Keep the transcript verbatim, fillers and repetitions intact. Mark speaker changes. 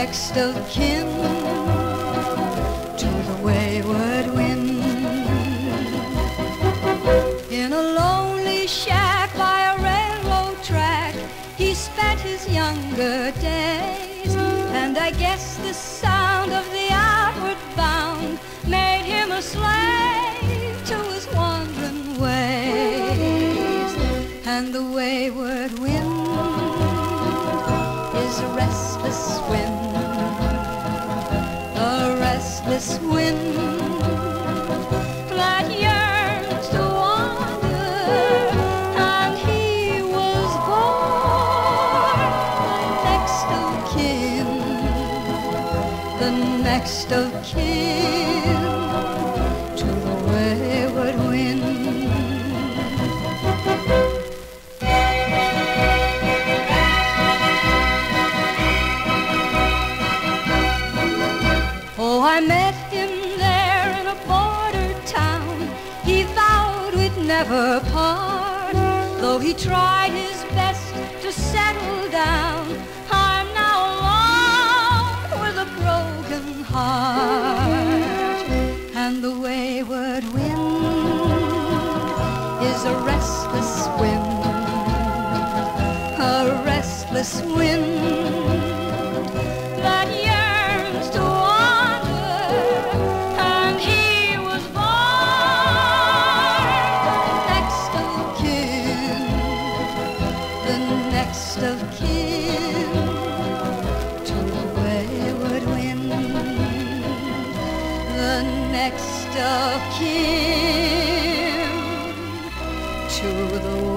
Speaker 1: next of kin to the wayward wind. In a lonely shack by a railroad track, he spent his younger days, and I guess the sound of the outward bound made him a slave to his wandering ways. And the wayward wind is a restless wind, a restless wind that yearns to wander, and he was born the next of kin, the next of kin to the wayward wind. Oh, I met him there in a border town. He vowed we'd never part, though he tried his best to settle down. I'm now alone with a broken heart. And the wayward wind is a restless wind, a restless wind that yearns to wander, and he was born the next of kin, the next of kin to the wayward wind, the next of kin to the